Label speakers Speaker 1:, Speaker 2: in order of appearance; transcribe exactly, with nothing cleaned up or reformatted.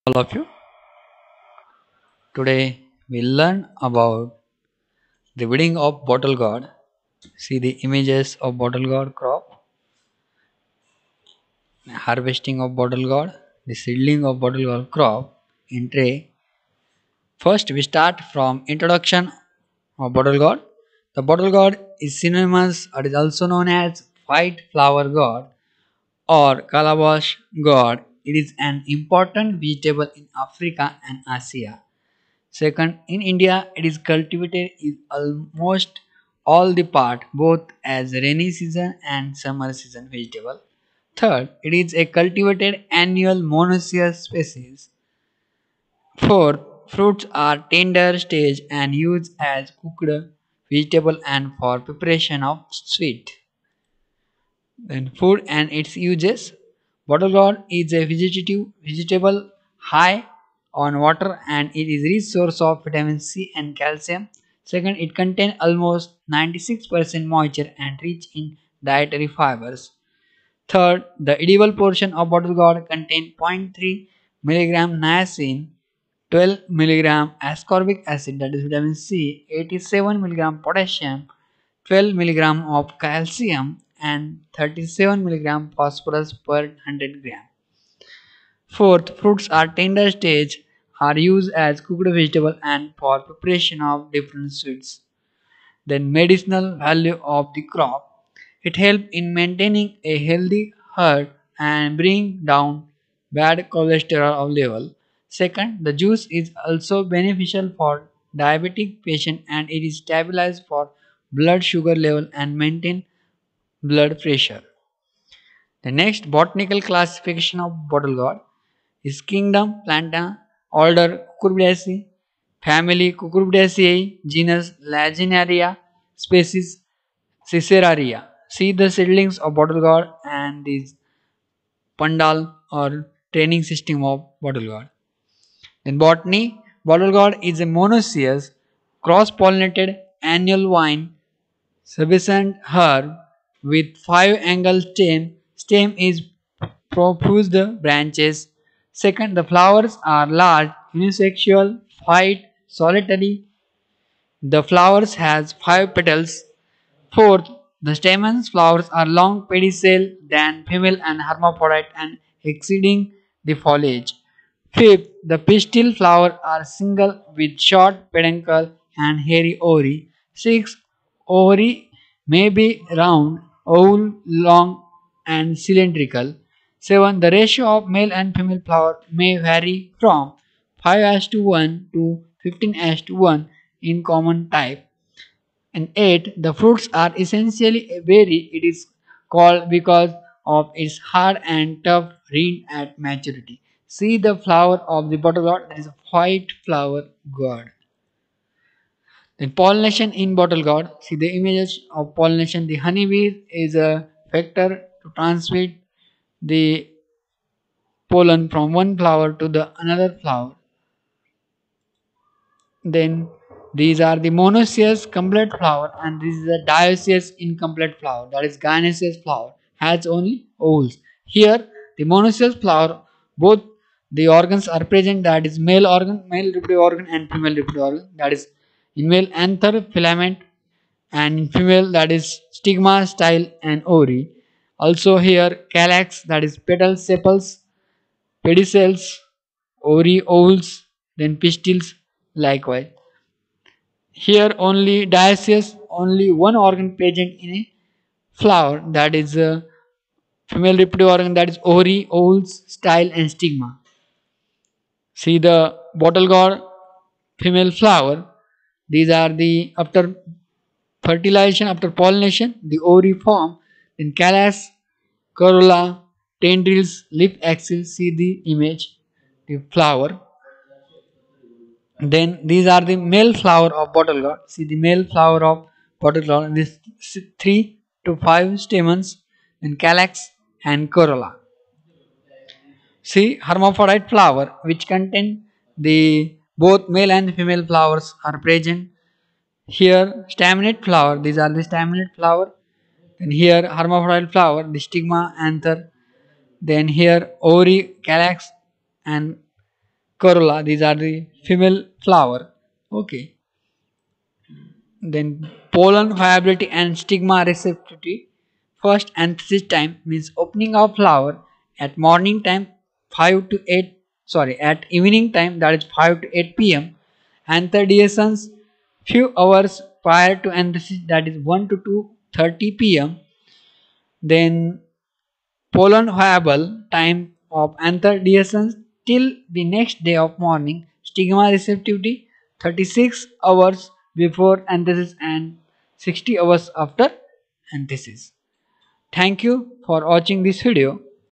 Speaker 1: All of you. Today we learn about the weeding of bottle gourd. See the images of bottle gourd crop, harvesting of bottle gourd, the seedling of bottle gourd crop in tray. First we start from introduction of bottle gourd. The bottle gourd is synonymous or is also known as white flower gourd or calabash gourd. It is an important vegetable in Africa and Asia. Second, in India, it is cultivated in almost all the part, both as rainy season and summer season vegetable. Third, it is a cultivated annual monoecious species. Fourth, fruits are tender stage and used as cooked vegetable and for preparation of sweet. Then food and its uses. Bottle gourd is a vegetative vegetable high on water and it is rich source of vitamin C and calcium. Second, it contains almost ninety-six percent moisture and rich in dietary fibers. Third, the edible portion of bottle gourd contains zero point three milligram niacin, twelve milligram ascorbic acid that is vitamin C, eighty-seven milligram potassium, twelve milligram of calcium and thirty-seven milligram phosphorus per one hundred gram. Fourth, fruits are tender stage are used as cooked vegetable and for preparation of different sweets. Then medicinal value of the crop. It helps in maintaining a healthy heart and bring down bad cholesterol level. Second, the juice is also beneficial for diabetic patient and it is stabilized for blood sugar level and maintain blood pressure. The next botanical classification of bottle gourd is kingdom Planta, order Cucurbitaceae, family Cucurbitaceae, genus Lagenaria, species Ciceraria. See the seedlings of bottle gourd and this pandal or training system of bottle gourd. In botany, bottle gourd is a monoecious, cross-pollinated annual vine Subsistent herb with five angled stem. Stem is profuse branches. Second, the flowers are large, unisexual, white, solitary. The flowers has five petals. Fourth, the stamens flowers are long pedicel than female and hermaphrodite and exceeding the foliage. Fifth, the pistil flowers are single with short peduncle and hairy ovary. Sixth, ovary may be round, oval, long, and cylindrical. Seven, the ratio of male and female flower may vary from five as to one to fifteen as to one in common type. And eight, the fruits are essentially a berry. It is called because of its hard and tough rind at maturity. See the flower of the bottle gourd, that is a white flower gourd. Then pollination in bottle gourd. See the images of pollination. The honeybee is a factor to transmit the pollen from one flower to the another flower. Then these are the monoecious complete flower and this is the dioecious incomplete flower, that is gynoecious flower has only ovals. Here the monoecious flower both the organs are present, that is male organ, male reproductive organ and female reproductive organ, that is in male anther filament and in female that is stigma, style and ovary. Also here calyx, that is petals, sepals, pedicels, ovary, ovals, then pistils likewise. Here only dioecious, only one organ present in a flower, that is a female reproductive organ, that is ovary, ovals, style and stigma. See the bottle gourd female flower. These are the after fertilization, after pollination, the ovary form, then calyx, corolla, tendrils, leaf axils. See the image, the flower. Then these are the male flower of bottle gourd. See the male flower of bottle gourd. This three to five stamens in calyx and corolla. See hermaphrodite flower which contain the both male and female flowers are present. Here staminate flower. These are the staminate flower. Then here hermaphrodite flower, the stigma, anther. Then here ovary, calyx and corolla. These are the female flower. Okay. Then pollen viability and stigma receptivity. First anthesis time means opening of flower at morning time five to eight, sorry, at evening time, that is five to eight p m. Anthediescence few hours prior to anthesis, that is one to two thirty p m. Then pollen viable time of anthediescence till the next day of morning. Stigma receptivity thirty-six hours before anthesis and sixty hours after anthesis. Thank you for watching this video.